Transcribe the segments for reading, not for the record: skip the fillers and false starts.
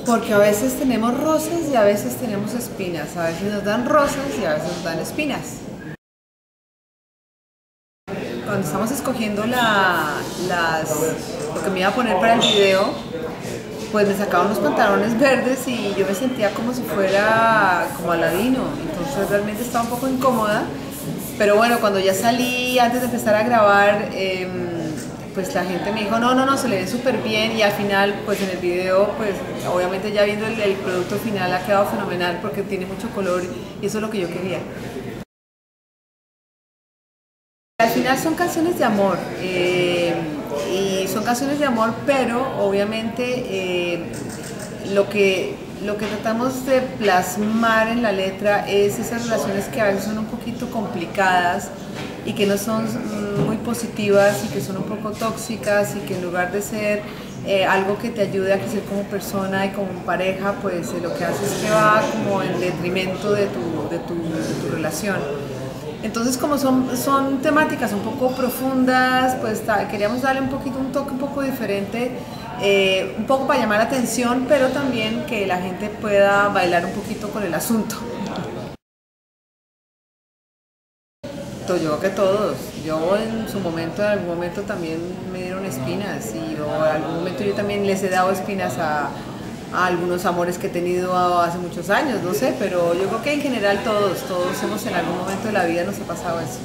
Porque a veces tenemos rosas y a veces tenemos espinas, a veces nos dan rosas y a veces nos dan espinas. Cuando estamos escogiendo lo que me iba a poner para el video, pues me sacaba unos pantalones verdes y yo me sentía como si fuera como Aladino, entonces realmente estaba un poco incómoda, pero bueno, cuando ya salí, antes de empezar a grabar, pues la gente me dijo, no, se le ve súper bien, y al final, pues en el video, pues obviamente ya viendo el producto final ha quedado fenomenal porque tiene mucho color y eso es lo que yo quería. Al final son canciones de amor, y son canciones de amor, pero obviamente lo que tratamos de plasmar en la letra es esas relaciones que a veces son un poquito complicadas y que no son muy positivas y que son un poco tóxicas, y que en lugar de ser algo que te ayude a crecer como persona y como pareja, pues lo que hace es que va como en detrimento de tu relación. Entonces, como son temáticas un poco profundas, pues queríamos darle un toque un poco diferente, un poco para llamar la atención, pero también que la gente pueda bailar un poquito con el asunto. Yo creo que todos. Yo en algún momento también me dieron espinas, y en algún momento yo también les he dado espinas a algunos amores que he tenido hace muchos años, no sé, pero yo creo que en general todos hemos en algún momento de la vida nos ha pasado eso.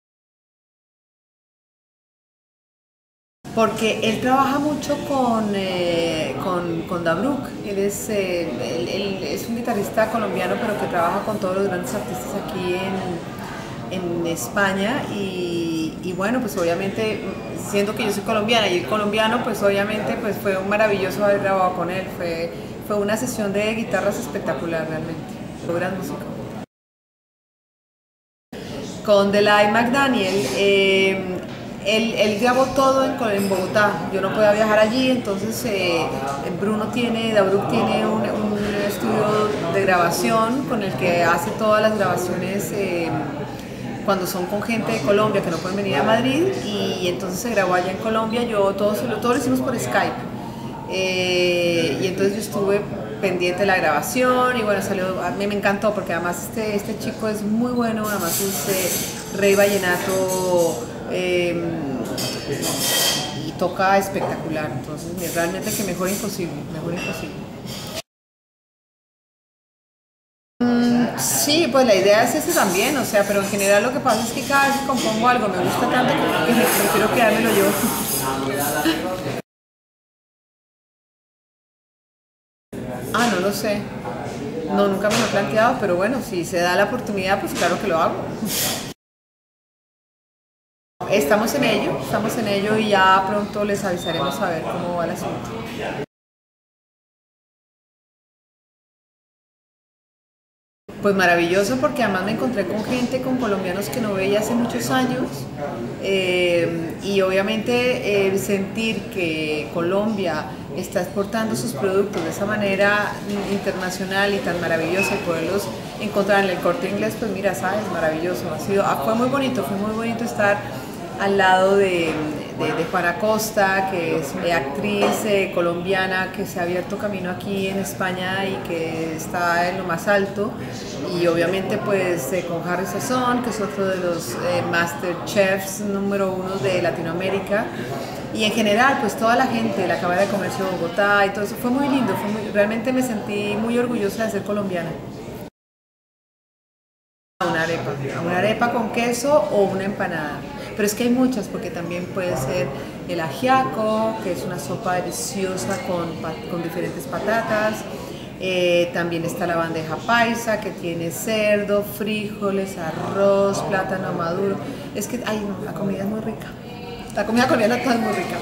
Porque él trabaja mucho con Dabruk. Él es un guitarrista colombiano, pero que trabaja con todos los grandes artistas aquí en España, y bueno, pues obviamente, siendo que yo soy colombiana y él colombiano, pues obviamente pues fue un maravilloso haber grabado con él, fue una sesión de guitarras espectacular realmente, fue gran música. Con Delay McDaniel, él grabó todo en Bogotá, yo no podía viajar allí, entonces Dabruk tiene un estudio de grabación con el que hace todas las grabaciones cuando son con gente de Colombia que no pueden venir a Madrid, y entonces se grabó allá en Colombia. Todo lo hicimos por Skype, y entonces yo estuve pendiente de la grabación, y bueno, a mí me encantó porque además este chico es muy bueno, además es rey vallenato, y toca espectacular, entonces realmente que mejor imposible. Sí, pues la idea es esa también, o sea, pero en general lo que pasa es que cada vez que compongo algo me gusta tanto que prefiero quedármelo yo. No lo sé. No, nunca me lo he planteado, pero bueno, si se da la oportunidad, pues claro que lo hago. Estamos en ello y ya pronto les avisaremos a ver cómo va el asunto. Pues maravilloso, porque además me encontré con colombianos que no veía hace muchos años, y obviamente sentir que Colombia está exportando sus productos de esa manera internacional y tan maravillosa, y poderlos encontrar en el Corte Inglés, pues mira, sabes, maravilloso. Fue muy bonito estar al lado de Juana Costa, que es actriz colombiana que se ha abierto camino aquí en España y que está en lo más alto, y obviamente pues con Harry Sazón, que es otro de los Master Chefs número 1 de Latinoamérica, y en general pues toda la gente, la Cámara de Comercio de Bogotá y todo eso. Fue muy lindo, realmente me sentí muy orgullosa de ser colombiana. Una arepa con queso o una empanada. Pero es que hay muchas, porque también puede ser el ajiaco, que es una sopa deliciosa con diferentes patatas. También está la bandeja paisa, que tiene cerdo, frijoles, arroz, plátano maduro. Es que, la comida es muy rica. La comida colombiana toda es muy rica.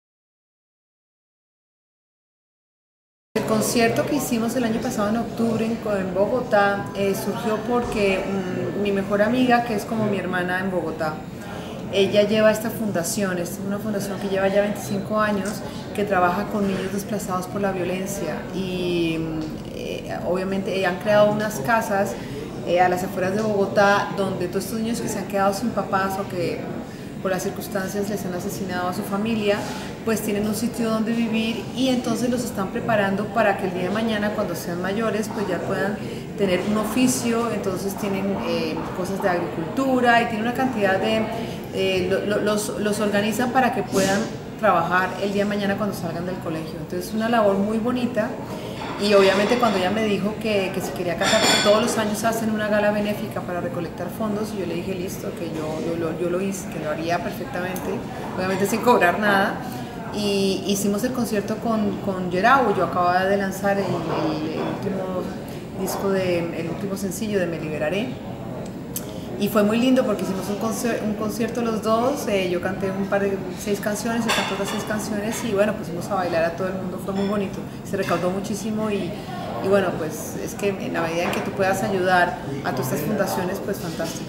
El concierto que hicimos el año pasado en octubre en Bogotá surgió porque mi mejor amiga, que es como mi hermana en Bogotá, ella lleva esta fundación, es una fundación que lleva ya 25 años, que trabaja con niños desplazados por la violencia, y obviamente han creado unas casas a las afueras de Bogotá, donde todos estos niños que se han quedado sin papás o que por las circunstancias les han asesinado a su familia, pues tienen un sitio donde vivir y entonces los están preparando para que el día de mañana, cuando sean mayores, pues ya puedan tener un oficio. Entonces tienen cosas de agricultura y tienen una cantidad de... los organizan para que puedan trabajar el día de mañana cuando salgan del colegio. Entonces es una labor muy bonita. Y obviamente cuando ella me dijo que si quería cantar, porque todos los años hacen una gala benéfica para recolectar fondos, y yo le dije listo, que yo lo hice, que lo haría perfectamente, obviamente sin cobrar nada. Y hicimos el concierto con Yerau. Yo acababa de lanzar el último disco, el último sencillo de Me Liberaré. Y fue muy lindo porque hicimos un concierto los dos, yo canté 6 canciones, él cantó otras 6 canciones y bueno, pusimos a bailar a todo el mundo, fue muy bonito, se recaudó muchísimo y bueno, pues es que en la medida en que tú puedas ayudar a todas estas fundaciones, pues fantástico.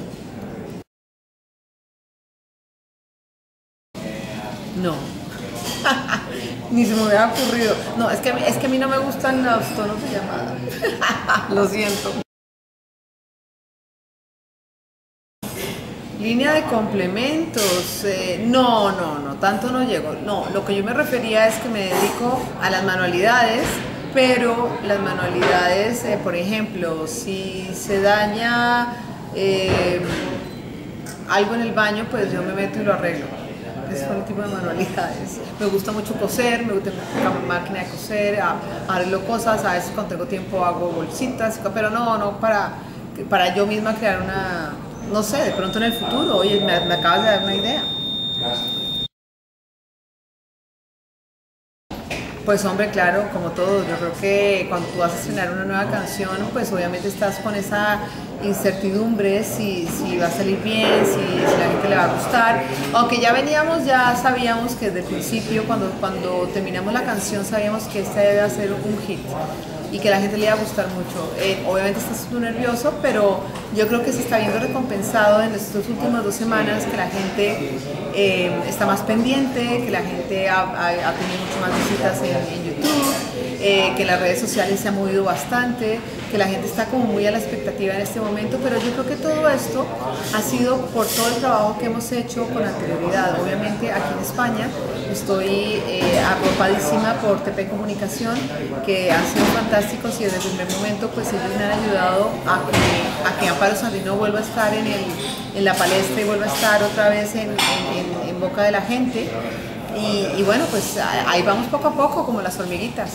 No, ni se me hubiera ocurrido. No, es que a mí no me gustan los tonos de llamada, lo siento. Línea de complementos, no, tanto no llego. No, lo que yo me refería es que me dedico a las manualidades, pero las manualidades, por ejemplo, si se daña algo en el baño, pues yo me meto y lo arreglo. Ese fue el tipo de manualidades. Me gusta mucho coser, me gusta la máquina de coser, arreglo cosas, a veces cuando tengo tiempo hago bolsitas, pero no para yo misma crear una... No sé, de pronto en el futuro, oye, me acabas de dar una idea. Pues hombre, claro, como todo, yo creo que cuando tú vas a estrenar una nueva canción, pues obviamente estás con esa incertidumbre si va a salir bien, si la gente le va a gustar. Aunque ya sabíamos que desde el principio, cuando terminamos la canción, sabíamos que esta iba a ser un hit y que a la gente le iba a gustar mucho. Obviamente estás muy nervioso, pero yo creo que se está viendo recompensado en estas últimas 2 semanas, que la gente está más pendiente, que la gente ha tenido mucho más visitas en YouTube, que las redes sociales se han movido bastante, que la gente está como muy a la expectativa en este momento, pero yo creo que todo esto ha sido por todo el trabajo que hemos hecho con anterioridad. Obviamente aquí en España estoy arropadísima por TP Comunicación, que han sido fantásticos y desde el primer momento pues ellos me han ayudado a que Amparo Sandino vuelva a estar en la palestra y vuelva a estar otra vez en boca de la gente. Y bueno, pues ahí vamos poco a poco como las hormiguitas.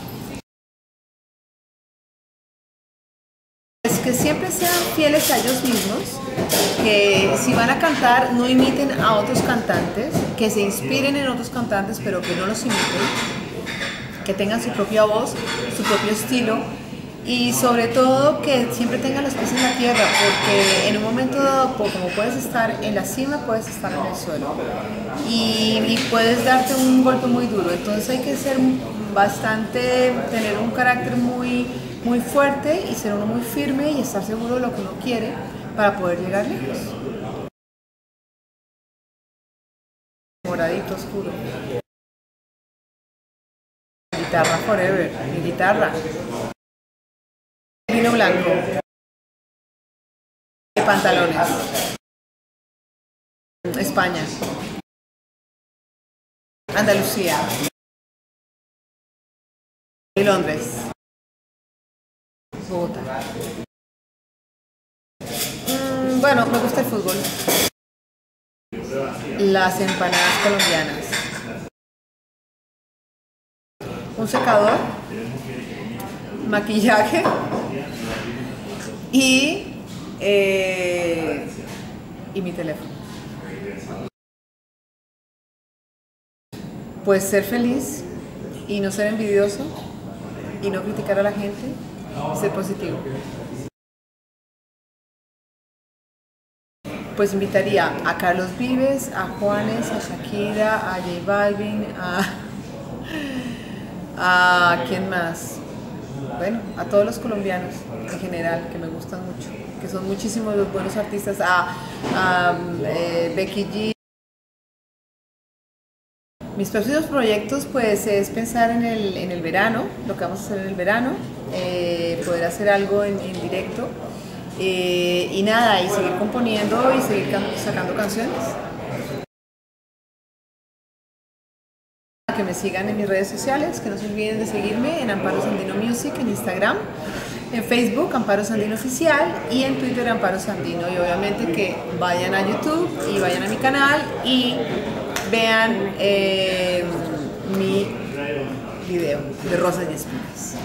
Es que siempre sean fieles a ellos mismos, que si van a cantar no imiten a otros cantantes, que se inspiren en otros cantantes pero que no los imiten, que tengan su propia voz, su propio estilo y sobre todo que siempre tengan los pies en la tierra, porque en un momento dado, como puedes estar en la cima, puedes estar en el suelo y puedes darte un golpe muy duro. Entonces hay que ser tener un carácter muy fuerte y ser uno muy firme y estar seguro de lo que uno quiere para poder llegar lejos. Moradito oscuro. Guitarra forever, mi guitarra. Vino blanco. Pantalones. España. Andalucía. Y Londres. Bogotá. Bueno, me gusta el fútbol. Las empanadas colombianas. Un secador. Maquillaje. Y mi teléfono. Pues ser feliz y no ser envidioso y no criticar a la gente y ser positivo. Pues invitaría a Carlos Vives, a Juanes, a Shakira, a J Balvin, a ¿quién más? Bueno, a todos los colombianos en general, que me gustan mucho, que son muchísimos los buenos artistas, a Becky G. Mis próximos proyectos pues es pensar en el verano, lo que vamos a hacer en el verano, poder hacer algo en directo y nada, y seguir componiendo y seguir sacando canciones. Que me sigan en mis redes sociales, que no se olviden de seguirme en Amparo Sandino Music, en Instagram, en Facebook Amparo Sandino Oficial y en Twitter Amparo Sandino. Y obviamente que vayan a YouTube y vayan a mi canal y vean mi video de Rosas y Espinas.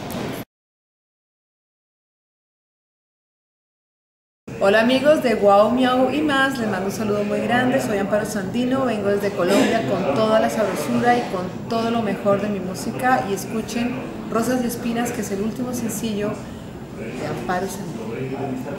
Hola amigos de Guau, Miau y más, les mando un saludo muy grande, soy Amparo Sandino, vengo desde Colombia con toda la sabrosura y con todo lo mejor de mi música y escuchen Rosas y Espinas, que es el último sencillo de Amparo Sandino.